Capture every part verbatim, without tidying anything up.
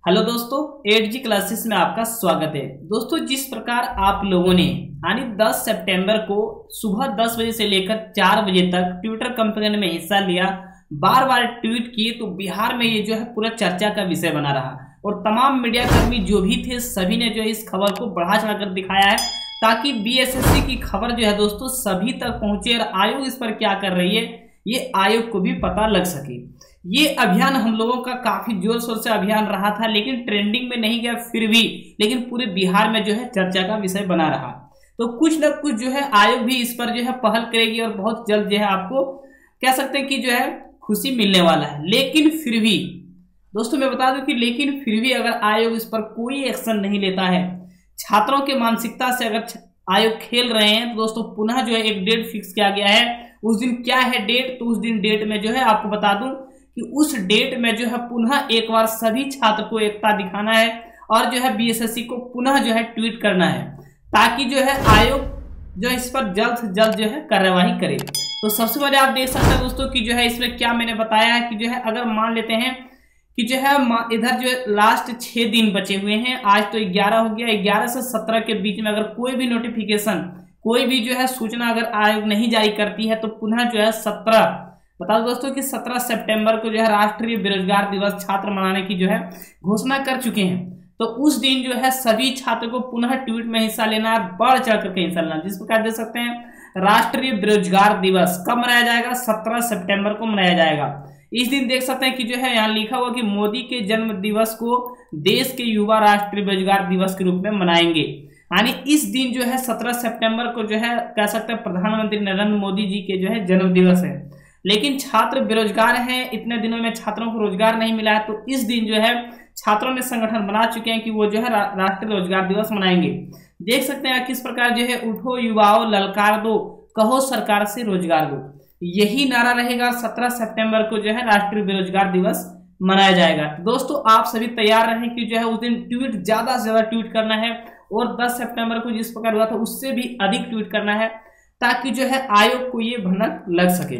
Hello दोस्तों, eight जी classes में आपका स्वागत है। दोस्तों, जिस प्रकार आप लोगों ने यानी दस सितंबर को सुबह दस बजे से लेकर चार बजे तक ट्विटर कैंपेन में हिस्सा लिया, बार बार ट्वीट किए, तो बिहार में ये जो है पूरा चर्चा का विषय बना रहा और तमाम मीडिया कर्मी जो भी थे सभी ने जो है इस खबर को बढ़ा चढ़ाकर दिखाया है ताकि बी एस एस सी की खबर जो है दोस्तों सभी तक पहुंचे और आयोग इस पर क्या कर रही है ये आयोग को भी पता लग सके। ये अभियान हम लोगों का काफी जोर शोर से अभियान रहा था, लेकिन ट्रेंडिंग में नहीं गया फिर भी, लेकिन पूरे बिहार में जो है चर्चा का विषय बना रहा। तो कुछ न कुछ जो है आयोग भी इस पर जो है पहल करेगी और बहुत जल्द जो है आपको कह सकते हैं कि जो है खुशी मिलने वाला है। लेकिन फिर भी दोस्तों मैं बता दूं कि लेकिन फिर भी अगर आयोग इस पर कोई एक्शन नहीं लेता है, छात्रों के मानसिकता से अगर आयोग खेल रहे हैं, तो दोस्तों पुनः जो है एक डेट फिक्स किया गया है। उस दिन क्या है डेट, तो उस दिन डेट में जो है आपको बता दूं कि उस डेट में जो है पुनः एक बार सभी छात्र को एकता दिखाना है और जो है बी एस एस सी को पुनः जो है ट्वीट करना है ताकि जो है आयोग जो इस पर जल्द से जल्द जो है कार्यवाही करे। तो सबसे पहले आप देख सकते हैं दोस्तों कि जो है इसमें क्या मैंने बताया है कि जो है अगर मान लेते हैं कि जो है इधर जो है लास्ट छह दिन बचे हुए हैं, आज तो ग्यारह हो गया, ग्यारह से सत्रह के बीच में अगर कोई भी नोटिफिकेशन कोई भी जो है सूचना अगर आयोग नहीं जारी करती है तो पुनः जो है सत्रह बता दो दोस्तों कि सत्रह सितंबर को जो है राष्ट्रीय बेरोजगार दिवस छात्र मनाने की जो है घोषणा कर चुके हैं। तो उस दिन जो है सभी छात्र को पुनः ट्वीट में हिस्सा लेना और बढ़ चढ़ करके हिस्सा लेना। जिस प्रकार देख सकते हैं राष्ट्रीय बेरोजगार दिवस कब मनाया जाएगा, सत्रह सितंबर को मनाया जाएगा। इस दिन देख सकते हैं कि जो है यहाँ लिखा हुआ कि मोदी के जन्म दिवस को देश के युवा राष्ट्रीय बेरोजगार दिवस के रूप में मनाएंगे। यानी इस दिन जो है सत्रह सितंबर को जो है कह सकते हैं प्रधानमंत्री नरेंद्र मोदी जी के जो है जन्म दिवस है, लेकिन छात्र बेरोजगार हैं, इतने दिनों में छात्रों को रोजगार नहीं मिला है। तो इस दिन जो है छात्रों ने संगठन बना चुके हैं कि वो जो है रा, राष्ट्रीय रोजगार दिवस मनाएंगे। देख सकते हैं किस प्रकार जो है उठो युवाओं ललकार दो, कहो सरकार से रोजगार दो, यही नारा रहेगा। सत्रह सितंबर को जो है राष्ट्रीय बेरोजगार दिवस मनाया जाएगा। तो दोस्तों आप सभी तैयार रहें कि जो है उस दिन ट्वीट ज्यादा से ज्यादा ट्वीट करना है और दस सितंबर को जिस प्रकार हुआ था उससे भी अधिक ट्वीट करना है ताकि जो है आयोग को ये भनक लग सके।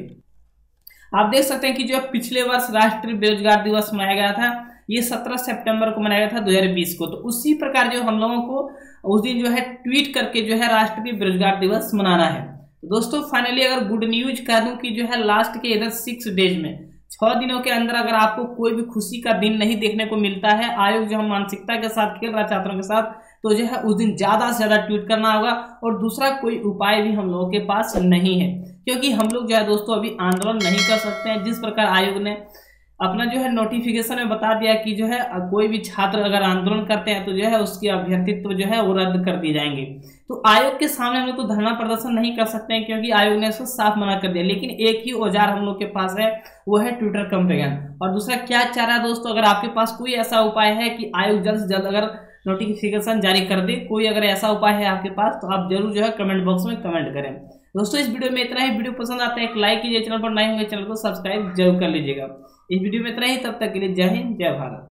आप देख सकते हैं कि जो पिछले वर्ष राष्ट्रीय बेरोजगार दिवस मनाया गया था, ये सत्रह सितंबर को मनाया गया था दो हज़ार बीस को। तो उसी प्रकार जो हम लोगों को उस दिन जो है ट्वीट करके जो है राष्ट्रीय बेरोजगार दिवस मनाना है। तो दोस्तों फाइनली अगर गुड न्यूज कह दूं कि जो है लास्ट के इधर सिक्स डेज में छह दिनों के अंदर अगर आपको कोई भी खुशी का दिन नहीं देखने को मिलता है, आयोग जो हम मानसिकता के साथ खेल रहा है छात्रों के साथ, तो जो है उस दिन ज्यादा से ज्यादा ट्वीट करना होगा और दूसरा कोई उपाय भी हम लोगों के पास नहीं है, क्योंकि हम लोग जो है दोस्तों अभी आंदोलन नहीं कर सकते हैं। जिस प्रकार आयोग ने अपना जो है नोटिफिकेशन में बता दिया कि जो है कोई भी छात्र अगर आंदोलन करते हैं तो जो है उसकी अभ्यर्थित्व जो है वो रद्द कर दिए जाएंगे। तो आयोग के सामने हम लोग तो धरना प्रदर्शन नहीं कर सकते हैं क्योंकि आयोग ने इसको साफ मना कर दिया। लेकिन एक ही औजार हम लोग के पास है, वो है ट्विटर कैंपेन। और दूसरा क्या चाह रहा है दोस्तों, अगर आपके पास कोई ऐसा उपाय है कि आयोग जल्द से जल्द अगर नोटिफिकेशन जारी कर दे, कोई अगर ऐसा उपाय है आपके पास तो आप जरूर जो है कमेंट बॉक्स में कमेंट करें। दोस्तों इस वीडियो में इतना ही। वीडियो पसंद आता है एक लाइक कीजिए, चैनल पर नए होंगे चैनल को सब्सक्राइब जरूर कर लीजिएगा। इस वीडियो में इतना ही, तब तक के लिए जय हिंद जय भारत।